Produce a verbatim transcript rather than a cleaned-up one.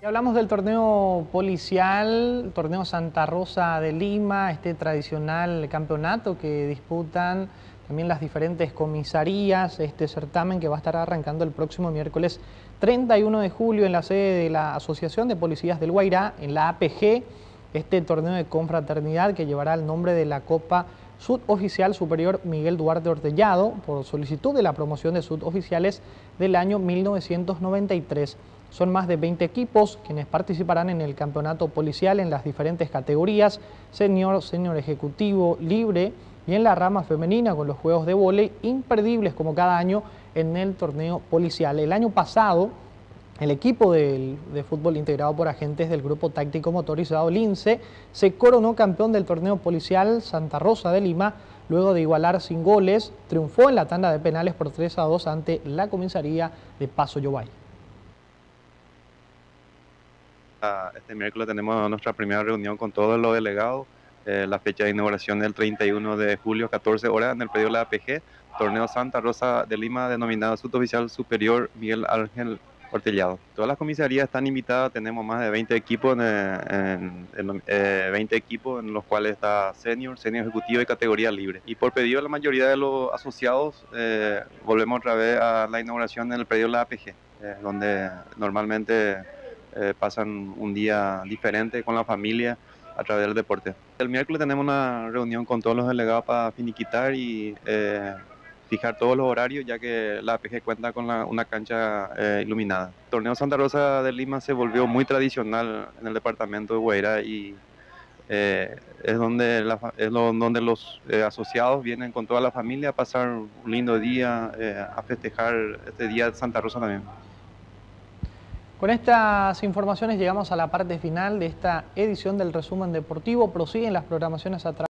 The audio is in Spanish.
Hablamos del torneo policial, torneo Santa Rosa de Lima, este tradicional campeonato que disputan también las diferentes comisarías, este certamen que va a estar arrancando el próximo miércoles treinta y uno de julio en la sede de la Asociación de Policías del Guairá, en la A P G, este torneo de confraternidad que llevará el nombre de la Copa Suboficial Superior Miguel Duarte Ortellado, por solicitud de la promoción de suboficiales del año mil novecientos noventa y tres. Son más de veinte equipos quienes participarán en el campeonato policial en las diferentes categorías, senior, senior ejecutivo, libre y en la rama femenina con los juegos de vóley imperdibles como cada año en el torneo policial. El año pasado, el equipo de, de fútbol integrado por agentes del Grupo Táctico Motorizado Lince se coronó campeón del torneo policial Santa Rosa de Lima, luego de igualar sin goles, triunfó en la tanda de penales por tres a dos ante la comisaría de Paso Yobay. Este miércoles tenemos nuestra primera reunión con todos los delegados. Eh, la fecha de inauguración es el treinta y uno de julio, catorce horas, en el predio de la A P G, torneo Santa Rosa de Lima, denominado Suboficial Superior Miguel Ángel Ortellado. Todas las comisarías están invitadas, tenemos más de veinte equipos, en, en, en, eh, veinte equipos en los cuales está senior, senior ejecutivo y categoría libre. Y por pedido de la mayoría de los asociados, eh, volvemos otra vez a la inauguración en el predio de la A P G, eh, donde normalmente Eh, pasan un día diferente con la familia a través del deporte. El miércoles tenemos una reunión con todos los delegados para finiquitar y eh, fijar todos los horarios, ya que la A P G cuenta con la, una cancha eh, iluminada. El torneo Santa Rosa de Lima se volvió muy tradicional en el departamento de Guairá y eh, es donde, la, es lo, donde los eh, asociados vienen con toda la familia a pasar un lindo día, eh, a festejar este día de Santa Rosa también. Con estas informaciones llegamos a la parte final de esta edición del resumen deportivo. Prosiguen las programaciones a través